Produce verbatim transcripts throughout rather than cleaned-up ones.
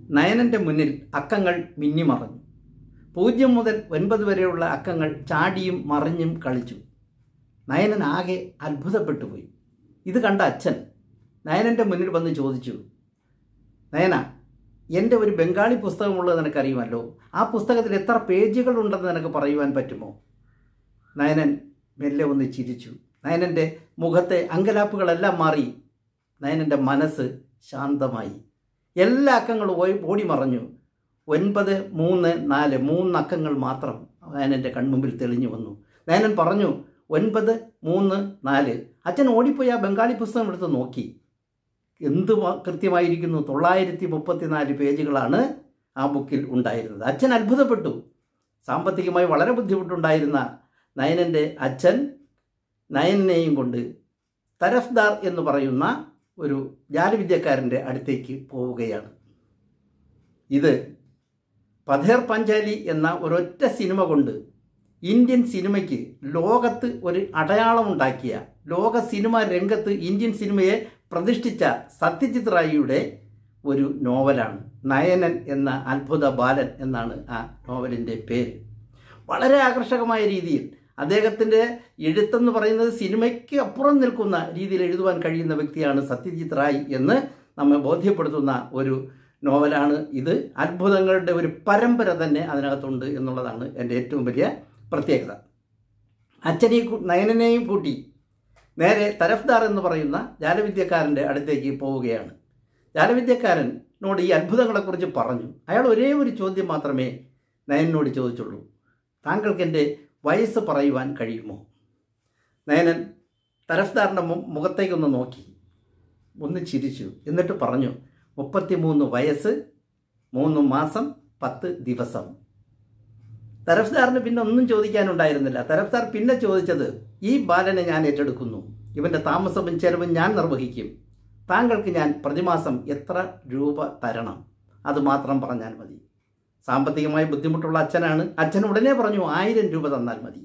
നയനൻ്റെ മുന്നിൽ അക്കങ്ങൾ മിന്നിമറഞ്ഞു. പൂജ്യം മുതൽ ഒൻപത് വരെയുള്ള അക്കങ്ങൾ ചാടിയും മറിഞ്ഞും കളിച്ചു. നയനൻ ആകെ അത്ഭുതപ്പെട്ടു പോയി. ഇത് കണ്ട അച്ഛൻ നയനൻ്റെ മുന്നിൽ വന്ന് ചോദിച്ചു, നയന, എൻ്റെ ഒരു ബംഗാളി പുസ്തകമുള്ളത് നിനക്കറിയുമല്ലോ. ആ പുസ്തകത്തിൽ എത്ര പേജുകളുണ്ടെന്ന് നിനക്ക് പറയുവാൻ പറ്റുമോ? നയനൻ മെല്ലെ ഒന്ന് ചിരിച്ചു. നയനൻ്റെ മുഖത്തെ അങ്കലാപ്പുകളെല്ലാം മാറി. നയനൻ്റെ മനസ്സ് ശാന്തമായി. എല്ലാ അക്കങ്ങളും ഓടി മറഞ്ഞു. ഒൻപത് മൂന്ന് നാല് മൂന്നക്കങ്ങൾ മാത്രം നയനൻ്റെ കൺമുമ്പിൽ തെളിഞ്ഞു വന്നു. നയനൻ പറഞ്ഞു, ഒൻപത് മൂന്ന് നാല്. അച്ഛൻ ഓടിപ്പോയി ആ ബംഗാളി പുസ്തകം എടുത്ത് നോക്കി. എന്ത് കൃത്യമായിരിക്കുന്നു! തൊള്ളായിരത്തി മുപ്പത്തി നാല് പേജുകളാണ് ആ ബുക്കിൽ ഉണ്ടായിരുന്നത്. അച്ഛൻ അത്ഭുതപ്പെട്ടു. സാമ്പത്തികമായി വളരെ ബുദ്ധിമുട്ടുണ്ടായിരുന്ന നയനൻ്റെ അച്ഛൻ നയനെയും കൊണ്ട് തരഫ്ദാർ എന്ന് പറയുന്ന ഒരു ജാലവിദ്യക്കാരൻ്റെ അടുത്തേക്ക് പോവുകയാണ്. ഇത് പഥേർ പഞ്ചാലി എന്ന ഒരൊറ്റ സിനിമ കൊണ്ട് ഇന്ത്യൻ സിനിമയ്ക്ക് ലോകത്ത് ഒരു അടയാളമുണ്ടാക്കിയ, ലോക സിനിമാ രംഗത്ത് ഇന്ത്യൻ സിനിമയെ പ്രതിഷ്ഠിച്ച സത്യജിത് റായിയുടെ ഒരു നോവലാണ്. നയനൻ എന്ന അത്ഭുത ബാലൻ എന്നാണ് ആ നോവലിൻ്റെ പേര്. വളരെ ആകർഷകമായ രീതിയിൽ അദ്ദേഹത്തിൻ്റെ എഴുത്തെന്ന് പറയുന്നത് സിനിമയ്ക്ക് അപ്പുറം നിൽക്കുന്ന രീതിയിൽ എഴുതുവാൻ കഴിയുന്ന വ്യക്തിയാണ് സത്യജിത് റായ് എന്ന് നമ്മെ ബോധ്യപ്പെടുത്തുന്ന ഒരു നോവലാണ് ഇത്. അത്ഭുതങ്ങളുടെ ഒരു പരമ്പര തന്നെ അതിനകത്തുണ്ട് എന്നുള്ളതാണ് എൻ്റെ ഏറ്റവും വലിയ പ്രത്യേകത. അച്ഛനെയും നയനനെയും കൂട്ടി നേരെ തരഫ്ദാർ എന്ന് പറയുന്ന ജാലവിദ്യക്കാരൻ്റെ അടുത്തേക്ക് പോവുകയാണ്. ജാലവിദ്യക്കാരനോട് ഈ അത്ഭുതങ്ങളെക്കുറിച്ച് പറഞ്ഞു. അയാൾ ഒരേ ഒരു ചോദ്യം മാത്രമേ നയനോട് ചോദിച്ചുള്ളൂ, താങ്കൾക്ക് എൻ്റെ വയസ്സ് പറയുവാൻ കഴിയുമോ? നയനൻ തരഫ്ദാറിൻ്റെ മുഖത്തേക്കൊന്ന് നോക്കി, ഒന്ന് ചിരിച്ചു. എന്നിട്ട് പറഞ്ഞു, മുപ്പത്തി മൂന്ന് വയസ്സ് മൂന്ന് മാസം പത്ത് ദിവസം. തരഫ്ദാറിന് പിന്നെ ഒന്നും ചോദിക്കാനുണ്ടായിരുന്നില്ല. തരഫ്ദാർ പിന്നെ ചോദിച്ചത്, ഈ ബാലനെ ഞാൻ ഏറ്റെടുക്കുന്നു, ഇവൻ്റെ താമസവും ചെലവും ഞാൻ നിർവഹിക്കും, താങ്കൾക്ക് ഞാൻ പ്രതിമാസം എത്ര രൂപ തരണം, അത് മാത്രം പറഞ്ഞാൽ മതി. സാമ്പത്തികമായി ബുദ്ധിമുട്ടുള്ള അച്ഛനാണ്. അച്ഛൻ ഉടനെ പറഞ്ഞു, ആയിരം രൂപ തന്നാൽ മതി.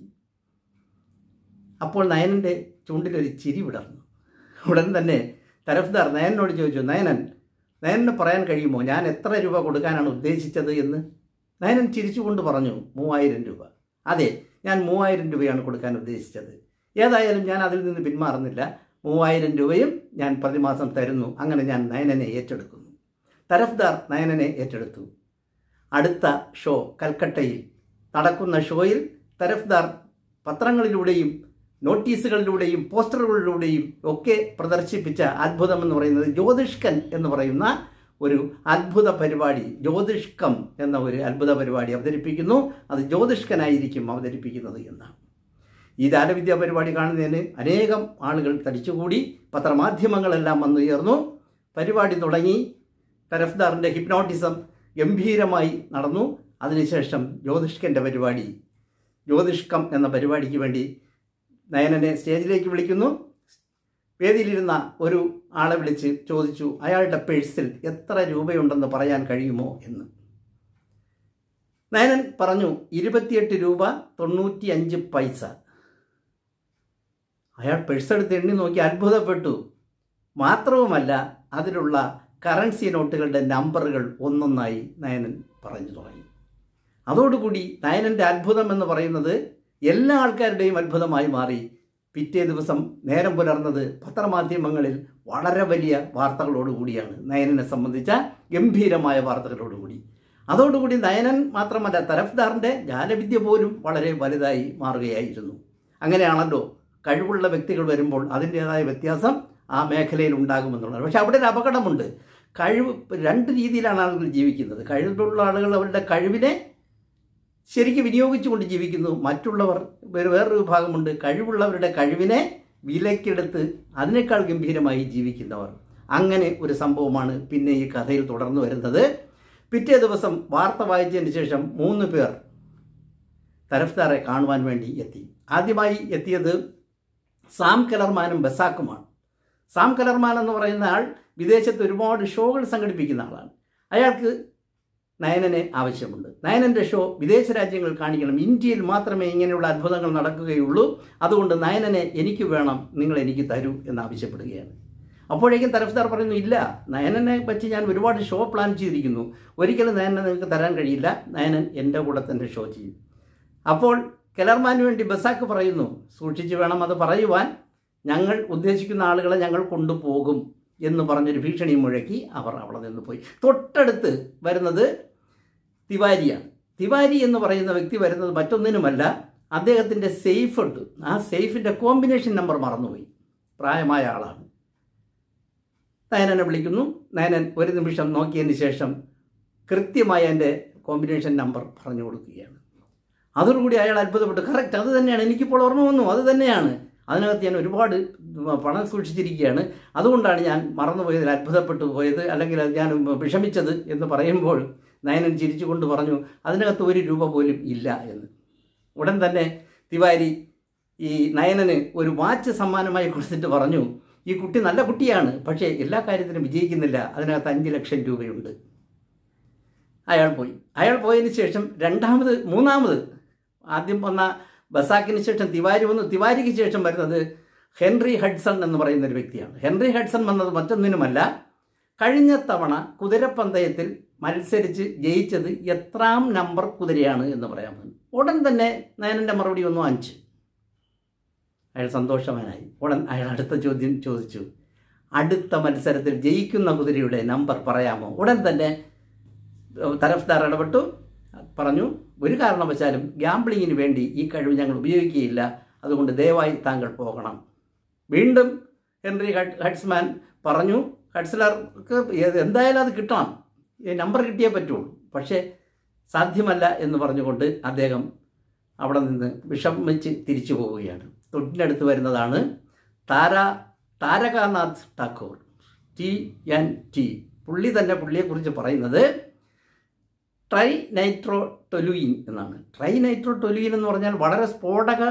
അപ്പോൾ നയനൻ്റെ ചുണ്ടിലൊരു ചിരി വിടർന്നു. ഉടൻ തന്നെ തരഫ്ദാർ നയനോട് ചോദിച്ചു, നയനൻ നയനന് പറയാൻ കഴിയുമോ ഞാൻ എത്ര രൂപ കൊടുക്കാനാണ് ഉദ്ദേശിച്ചത് എന്ന്? നയനൻ ചിരിച്ചുകൊണ്ട് പറഞ്ഞു, മൂവായിരം രൂപ. അതെ, ഞാൻ മൂവായിരം രൂപയാണ് കൊടുക്കാൻ ഉദ്ദേശിച്ചത്. ഏതായാലും ഞാൻ അതിൽ നിന്ന് പിന്മാറുന്നില്ല. മൂവായിരം രൂപയും ഞാൻ പ്രതിമാസം തരുന്നു. അങ്ങനെ ഞാൻ നയനനെ ഏറ്റെടുക്കുന്നു. തരഫ്ദാർ നയനനെ ഏറ്റെടുത്തു. അടുത്ത ഷോ കൽക്കട്ടയിൽ നടക്കുന്ന ഷോയിൽ തരഫ്ദാർ പത്രങ്ങളിലൂടെയും നോട്ടീസുകളിലൂടെയും പോസ്റ്ററുകളിലൂടെയും ഒക്കെ പ്രദർശിപ്പിച്ച അത്ഭുതം എന്ന് പറയുന്നത് ജ്യോതിഷ്കൻ എന്ന് പറയുന്ന ഒരു അത്ഭുത പരിപാടി, ജ്യോതിഷ്കം എന്ന ഒരു അത്ഭുത പരിപാടി അവതരിപ്പിക്കുന്നു. അത് ജ്യോതിഷ്കനായിരിക്കും അവതരിപ്പിക്കുന്നത് എന്നാണ്. ഈ ജാലവിദ്യാ പരിപാടി കാണുന്നതിന് അനേകം ആളുകൾ തടിച്ചുകൂടി. പത്രമാധ്യമങ്ങളെല്ലാം വന്നു ചേർന്നു. പരിപാടി തുടങ്ങി. തരഫ്ദാറിൻ്റെ ഹിപ്നോട്ടിസം ഗംഭീരമായി നടന്നു. അതിനുശേഷം ജ്യോതിഷ്കൻ്റെ പരിപാടി, ജ്യോതിഷ്കം എന്ന പരിപാടിക്ക് വേണ്ടി നയനനെ സ്റ്റേജിലേക്ക് വിളിക്കുന്നു. വേദിയിലിരുന്ന ഒരു ആളെ വിളിച്ച് ചോദിച്ചു, അയാളുടെ പേഴ്സിൽ എത്ര രൂപയുണ്ടെന്ന് പറയാൻ കഴിയുമോ എന്ന്. നയനൻ പറഞ്ഞു, ഇരുപത്തിയെട്ട് രൂപ തൊണ്ണൂറ്റി അഞ്ച് പൈസ. അയാൾ പേഴ്സെടുത്ത് എണ്ണി നോക്കി അത്ഭുതപ്പെട്ടു. മാത്രവുമല്ല, അതിലുള്ള കറൻസി നോട്ടുകളുടെ നമ്പറുകൾ ഒന്നൊന്നായി നയനൻ പറഞ്ഞു തുടങ്ങി. അതോടുകൂടി നയനൻ്റെ അത്ഭുതം എന്ന് പറയുന്നത് എല്ലാ ആൾക്കാരുടെയും അത്ഭുതമായി മാറി. പിറ്റേ ദിവസം നേരം പുലർന്നത് പത്രമാധ്യമങ്ങളിൽ വളരെ വലിയ വാർത്തകളോടുകൂടിയാണ്, നയനനെ സംബന്ധിച്ച ഗംഭീരമായ വാർത്തകളോടുകൂടി. അതോടുകൂടി നയനൻ മാത്രമല്ല, തരഫ്ദാറിൻ്റെ ജാലവിദ്യ പോലും വളരെ വലുതായി മാറുകയായിരുന്നു. അങ്ങനെയാണല്ലോ, കഴിവുള്ള വ്യക്തികൾ വരുമ്പോൾ അതിൻ്റേതായ വ്യത്യാസം ആ മേഖലയിൽ ഉണ്ടാകുമെന്നുള്ളത്. പക്ഷെ അവിടെ ഒരു അപകടമുണ്ട്. കഴിവ് രണ്ട് രീതിയിലാണ് ആളുകൾ ജീവിക്കുന്നത്. കഴിവുള്ള ആളുകൾ അവരുടെ കഴിവിനെ ശരിക്കും വിനിയോഗിച്ചുകൊണ്ട് ജീവിക്കുന്നു. മറ്റുള്ളവർ വേറൊരു വിഭാഗമുണ്ട്, കഴിവുള്ളവരുടെ കഴിവിനെ വിലക്കെടുത്ത് അതിനേക്കാൾ ഗംഭീരമായി ജീവിക്കുന്നവർ. അങ്ങനെ ഒരു സംഭവമാണ് പിന്നെ ഈ കഥയിൽ തുടർന്നു വരുന്നത്. പിറ്റേ ദിവസം വാർത്ത വായിച്ചതിന് ശേഷം മൂന്ന് പേർ തരഫ്ദാറെ കാണുവാൻ വേണ്ടി എത്തി. ആദ്യമായി എത്തിയത് സാം കലർമാനും ബസാക്കുമാണ്. സാം കലർമാൻ എന്ന് പറയുന്ന ആൾ വിദേശത്ത് ഒരുപാട് ഷോകൾ സംഘടിപ്പിക്കുന്ന ആളാണ്. അയാൾക്ക് നയനനെ ആവശ്യമുണ്ട്. നയനൻ്റെ ഷോ വിദേശ രാജ്യങ്ങൾ കാണിക്കണം, ഇന്ത്യയിൽ മാത്രമേ ഇങ്ങനെയുള്ള അത്ഭുതങ്ങൾ നടക്കുകയുള്ളൂ, അതുകൊണ്ട് നയനനെ എനിക്ക് വേണം, നിങ്ങൾ എനിക്ക് തരൂ എന്നാവശ്യപ്പെടുകയാണ്. അപ്പോഴേക്കും തരഫ്ദാർ പറയുന്നു, ഇല്ല, നയനനെ പറ്റി ഞാൻ ഒരുപാട് ഷോ പ്ലാൻ ചെയ്തിരിക്കുന്നു, ഒരിക്കലും നയനനെ നിങ്ങൾക്ക് തരാൻ കഴിയില്ല, നയനൻ എൻ്റെ കൂടെ തന്നെ ഷോ ചെയ്യും. അപ്പോൾ കെലർമാന് വേണ്ടി ബസാക്ക് പറയുന്നു, സൂക്ഷിച്ച് വേണം അത് പറയുവാൻ, ഞങ്ങൾ ഉദ്ദേശിക്കുന്ന ആളുകളെ ഞങ്ങൾ കൊണ്ടുപോകും എന്ന് പറഞ്ഞൊരു ഭീഷണി മുഴക്കി അവർ അവിടെ നിന്ന് പോയി. തൊട്ടടുത്ത് വരുന്നത് തിവാരിയാണ്. തിവാരി എന്ന് പറയുന്ന വ്യക്തി വരുന്നത് മറ്റൊന്നിനുമല്ല, അദ്ദേഹത്തിൻ്റെ സേഫ് ഉണ്ട്. ആ സേഫിൻ്റെ കോമ്പിനേഷൻ നമ്പർ മറന്നുപോയി. പ്രായമായ ആളാണ്. നയനനെ വിളിക്കുന്നു. നയനൻ ഒരു നിമിഷം നോക്കിയതിന് ശേഷം കൃത്യമായി എൻ്റെ കോമ്പിനേഷൻ നമ്പർ പറഞ്ഞു കൊടുക്കുകയാണ്. അതോടുകൂടി അയാൾ അത്ഭുതപ്പെട്ടു. കറക്റ്റ്, അത് തന്നെയാണ്, എനിക്കിപ്പോൾ ഓർമ്മ വന്നു, അത് തന്നെയാണ്. അതിനകത്ത് ഞാൻ ഒരുപാട് പണം സൂക്ഷിച്ചിരിക്കുകയാണ്, അതുകൊണ്ടാണ് ഞാൻ മറന്നുപോയതിൽ അത്ഭുതപ്പെട്ടു പോയത്, അല്ലെങ്കിൽ ഞാൻ വിഷമിച്ചത് എന്ന് പറയുമ്പോൾ നയനൻ ചിരിച്ചുകൊണ്ട് പറഞ്ഞു, അതിനകത്ത് ഒരു രൂപ പോലും ഇല്ല എന്ന്. ഉടൻ തന്നെ തിവാരി ഈ നയനന് ഒരു വാച്ച് സമ്മാനമായി കൊടുത്തിട്ട് പറഞ്ഞു, ഈ കുട്ടി നല്ല കുട്ടിയാണ്, പക്ഷേ എല്ലാ കാര്യത്തിനും വിജയിക്കുന്നില്ല, അതിനകത്ത് അഞ്ച് ലക്ഷം രൂപയുണ്ട്. അയാൾ പോയി. അയാൾ പോയതിന് ശേഷം രണ്ടാമത് മൂന്നാമത് ആദ്യം വന്ന ബസാക്കിന് ശേഷം തിവാരി വന്നു. തിവാരിക്ക് ശേഷം വരുന്നത് ഹെൻറി ഹഡ്സൺ എന്ന് പറയുന്ന ഒരു വ്യക്തിയാണ്. ഹെൻറി ഹഡ്സൺ വന്നത് മറ്റൊന്നിനുമല്ല, കഴിഞ്ഞ തവണ കുതിരപ്പന്തയത്തിൽ മത്സരിച്ച് ജയിച്ചത് എത്രാം നമ്പർ കുതിരയാണ് എന്ന് പറയാൻ പോകുന്നു. ഉടൻ തന്നെ നയനൻ്റെ മറുപടി വന്നു, അഞ്ച്. അയാൾ സന്തോഷവാനായി. ഉടൻ അയാൾ അടുത്ത ചോദ്യം ചോദിച്ചു, അടുത്ത മത്സരത്തിൽ ജയിക്കുന്ന കുതിരയുടെ നമ്പർ പറയാമോ? ഉടൻ തന്നെ തരഫ്ദാർ ഇടപെട്ടു, പറഞ്ഞു, ഒരു കാരണവശാലും ഗ്യാംബ്ലിങ്ങിന് വേണ്ടി ഈ കഴിവ് ഞങ്ങൾ ഉപയോഗിക്കുകയില്ല, അതുകൊണ്ട് ദയവായി താങ്കൾ പോകണം. വീണ്ടും ഹെൻറി ഹഡ്സ്മാൻ പറഞ്ഞു, ഹഡ്സ്ലർക്ക് എന്തായാലും അത് കിട്ടണം, ഈ നമ്പർ കിട്ടിയേ പറ്റുള്ളൂ, പക്ഷേ സാധ്യമല്ല എന്ന് പറഞ്ഞുകൊണ്ട് അദ്ദേഹം അവിടെ നിന്ന് വിഷമിച്ച് തിരിച്ചു പോവുകയാണ്. തൊട്ടിനടുത്ത് വരുന്നതാണ് Tara Tarakanath Thakur, T N T. പുള്ളി തന്നെ പുള്ളിയെക്കുറിച്ച് പറയുന്നത് ട്രൈ നൈട്രോ ടൊലുയിൻ എന്നാണ്. ട്രൈ നൈട്രോ ടൊലുയിൻ എന്ന് പറഞ്ഞാൽ വളരെ സ്ഫോടക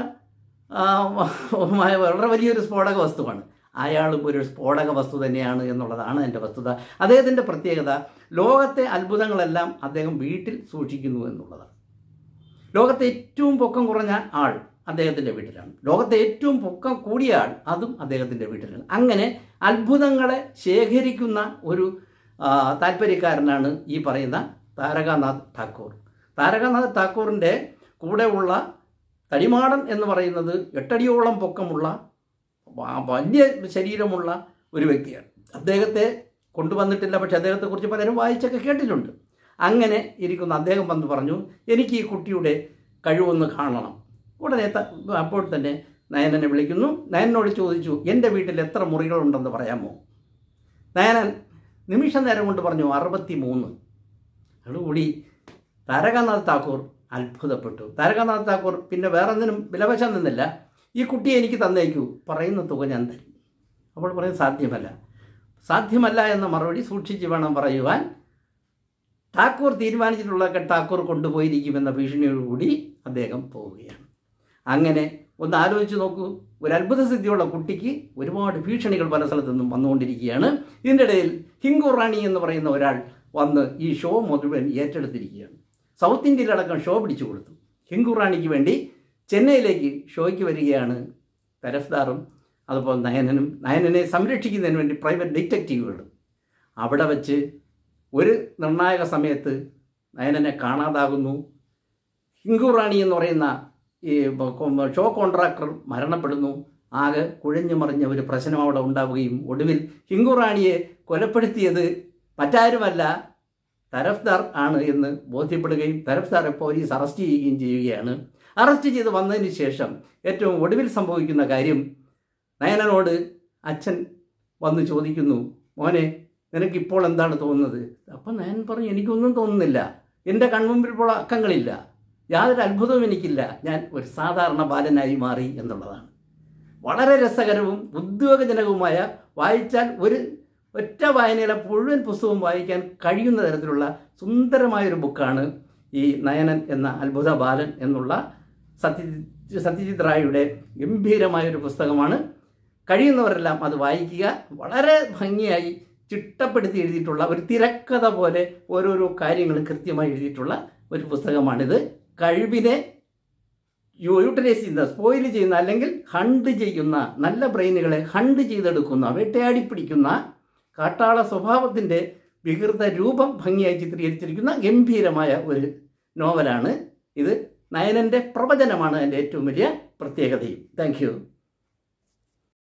വളരെ വലിയൊരു സ്ഫോടക വസ്തുവാണ്. അയാളും ഒരു സ്ഫോടക വസ്തു തന്നെയാണ് എന്നുള്ളതാണ് എൻ്റെ വസ്തുത. അദ്ദേഹത്തിൻ്റെ പ്രത്യേകത, ലോകത്തെ അത്ഭുതങ്ങളെല്ലാം അദ്ദേഹം വീട്ടിൽ സൂക്ഷിക്കുന്നു എന്നുള്ളതാണ്. ലോകത്തെ ഏറ്റവും പൊക്കം കുറഞ്ഞ ആൾ അദ്ദേഹത്തിൻ്റെ വീട്ടിലാണ്, ലോകത്തെ ഏറ്റവും പൊക്കം കൂടിയ ആൾ അതും അദ്ദേഹത്തിൻ്റെ വീട്ടിലാണ്. അങ്ങനെ അത്ഭുതങ്ങളെ ശേഖരിക്കുന്ന ഒരു താല്പര്യക്കാരനാണ് ഈ പറയുന്ന താരകാനാഥ് ടാക്കൂർ. താരകാനാഥ് ടാക്കൂറിൻ്റെ കൂടെയുള്ള തടിമാടൻ എന്ന് പറയുന്നത് എട്ടടിയോളം പൊക്കമുള്ള വലിയ ശരീരമുള്ള ഒരു വ്യക്തിയാണ്. അദ്ദേഹത്തെ കൊണ്ടുവന്നിട്ടില്ല, പക്ഷെ അദ്ദേഹത്തെക്കുറിച്ച് പലരും വായിച്ചൊക്കെ കേട്ടിട്ടുണ്ട്. അങ്ങനെ ഇരിക്കുന്ന അദ്ദേഹം വന്ന് പറഞ്ഞു, എനിക്ക് ഈ കുട്ടിയുടെ കഴിവൊന്ന് കാണണം. ഉടനെ അപ്പോൾ തന്നെ നയനനെ വിളിക്കുന്നു. നയനോട് ചോദിച്ചു, എൻ്റെ വീട്ടിൽ എത്ര മുറികളുണ്ടെന്ന് പറയാമോ? നയനൻ നിമിഷ നേരം കൊണ്ട് പറഞ്ഞു, അറുപത്തി മൂന്ന്. അതോടുകൂടി താരകാനാഥ് ടാക്കൂർ അത്ഭുതപ്പെട്ടു. താരകാനാഥ് ടാക്കൂർ പിന്നെ വേറൊന്നിനും വിലവശം നിന്നില്ല, ഈ കുട്ടിയെ എനിക്ക് തന്നേക്കൂ, പറയുന്ന തുക ഞാൻ തരും. അപ്പോൾ പറയും, സാധ്യമല്ല. സാധ്യമല്ല എന്ന മറുപടി സൂക്ഷിച്ച് വേണം പറയുവാൻ. ടാക്കൂർ തീരുമാനിച്ചിട്ടുള്ളതൊക്കെ ടാക്കൂർ കൊണ്ടുപോയിരിക്കുമെന്ന ഭീഷണിയോടുകൂടി അദ്ദേഹം പോവുകയാണ്. അങ്ങനെ ഒന്ന് ആലോചിച്ച് നോക്കൂ, ഒരു അത്ഭുത സിദ്ധിയുള്ള കുട്ടിക്ക് ഒരുപാട് ഭീഷണികൾ പല സ്ഥലത്തു നിന്നും വന്നുകൊണ്ടിരിക്കുകയാണ്. ഇതിൻ്റെ ഇടയിൽ ഹിങ്കു റാണി എന്ന് പറയുന്ന ഒരാൾ വന്ന് ഈ ഷോ മുഴുവൻ ഏറ്റെടുത്തിരിക്കുകയാണ്. സൗത്ത് ഇന്ത്യയിലടക്കം ഷോ പിടിച്ചു കൊടുത്തു. ഹിങ്കു റാണിക്ക് വേണ്ടി ചെന്നൈയിലേക്ക് ഷോയ്ക്ക് വരികയാണ് തരഫ്ദാറും അതുപോലെ നയനനും. നയനനെ സംരക്ഷിക്കുന്നതിന് വേണ്ടി പ്രൈവറ്റ് ഡിറ്റക്റ്റീവുകളും. അവിടെ വച്ച് ഒരു നിർണായക സമയത്ത് നയനനെ കാണാതാകുന്നു. ഹിങ്കു റാണി എന്ന് പറയുന്ന ഈ ഷോ കോൺട്രാക്ടർ മരണപ്പെടുന്നു. ആകെ കുഴഞ്ഞു മറിഞ്ഞ ഒരു പ്രശ്നം അവിടെ ഉണ്ടാവുകയും ഒടുവിൽ ഹിങ്കു റാണിയെ കൊലപ്പെടുത്തിയത് മറ്റാരുമല്ല തരഫ്ദാർ ആണ് എന്ന് ബോധ്യപ്പെടുകയും തരഫ്ദാറെ പോലീസ് അറസ്റ്റ് ചെയ്യുകയും ചെയ്യുകയാണ്. അറസ്റ്റ് ചെയ്ത് വന്നതിന് ശേഷം ഏറ്റവും ഒടുവിൽ സംഭവിക്കുന്ന കാര്യം, നയനനോട് അച്ഛൻ വന്ന് ചോദിക്കുന്നു, മോനെ നിനക്കിപ്പോൾ എന്താണ് തോന്നുന്നത്? അപ്പം നയൻ പറഞ്ഞു, എനിക്കൊന്നും തോന്നുന്നില്ല, എൻ്റെ കൺമുമ്പിൽ ഇപ്പോൾ അക്കങ്ങളില്ല, യാതൊരു അത്ഭുതവും എനിക്കില്ല, ഞാൻ ഒരു സാധാരണ ബാലനായി മാറി എന്നുള്ളതാണ്. വളരെ രസകരവും ഉദ്വേഗജനകവുമായ, വായിച്ചാൽ ഒരു ഒറ്റ വായനയിലെ മുഴുവൻ പുസ്തകവും വായിക്കാൻ കഴിയുന്ന തരത്തിലുള്ള സുന്ദരമായൊരു ബുക്കാണ് ഈ നയനൻ എന്ന അത്ഭുത ബാലൻ എന്നുള്ള സത്യ സത്യജിത് റായിയുടെ ഗംഭീരമായൊരു പുസ്തകമാണ്. കഴിയുന്നവരെല്ലാം അത് വായിക്കുക. വളരെ ഭംഗിയായി ചിട്ടപ്പെടുത്തി എഴുതിയിട്ടുള്ള ഒരു തിരക്കഥ പോലെ ഓരോരോ കാര്യങ്ങളും കൃത്യമായി എഴുതിയിട്ടുള്ള ഒരു പുസ്തകമാണിത്. കഴിവിനെ യൂട്ടിലൈസ് ചെയ്യുന്ന, സ്പോയിൽ ചെയ്യുന്ന, അല്ലെങ്കിൽ ഹണ്ട് ചെയ്യുന്ന, നല്ല ബ്രെയിനുകളെ ഹണ്ട് ചെയ്തെടുക്കുന്ന, വേട്ടയാടി പിടിക്കുന്ന കാട്ടാള സ്വഭാവത്തിൻ്റെ വികൃത രൂപം ഭംഗിയായി ചിത്രീകരിച്ചിരിക്കുന്ന ഗംഭീരമായ ഒരു നോവലാണ് ഇത്. നയനൻ്റെ പ്രവചനമാണ് എൻ്റെ ഏറ്റവും വലിയ പ്രത്യേകതയും. Thank U.